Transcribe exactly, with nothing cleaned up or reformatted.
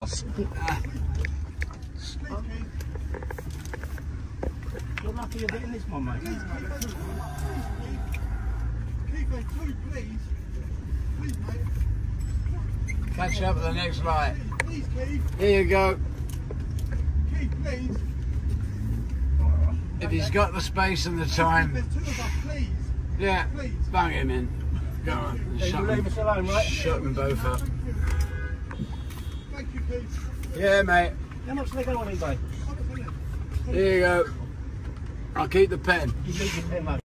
You're lucky you're getting this one, mate. Catch up at the next light. Here you go. If he's got the space and the time, yeah, bang him in. Go on. Shut them, us alone, right? shut them both up. Yeah, mate. How much do they go on eBay? Here you go. I'll keep the pen. You leave your pen, mate.